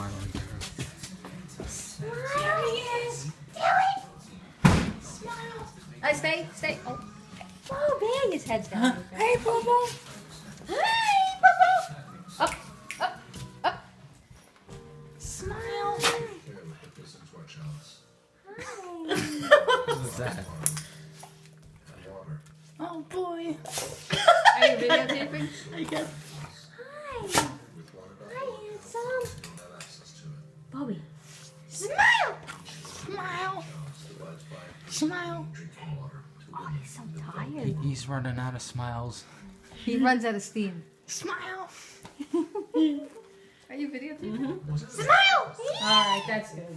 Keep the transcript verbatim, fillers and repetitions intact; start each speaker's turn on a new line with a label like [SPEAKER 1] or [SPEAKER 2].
[SPEAKER 1] smiling.
[SPEAKER 2] There he is. Do it. Smile. Uh, stay, stay. Oh, oh, there his head's down.
[SPEAKER 1] Huh? Hey, Bobo.
[SPEAKER 2] Hey, Bobo. Up, up, up.
[SPEAKER 3] Smile.
[SPEAKER 1] What was that?
[SPEAKER 3] Oh boy.
[SPEAKER 2] Are you videotaping?
[SPEAKER 3] I guess.
[SPEAKER 2] Hi. Hi, handsome. Bobby. Smile.
[SPEAKER 3] Smile. Smile.
[SPEAKER 2] Oh, he's so
[SPEAKER 1] He,
[SPEAKER 2] tired.
[SPEAKER 1] he's running out of smiles.
[SPEAKER 2] He runs out of steam.
[SPEAKER 3] Smile.
[SPEAKER 2] Are you videotaping?
[SPEAKER 3] Mm-hmm.
[SPEAKER 2] Smile. All right, that's good.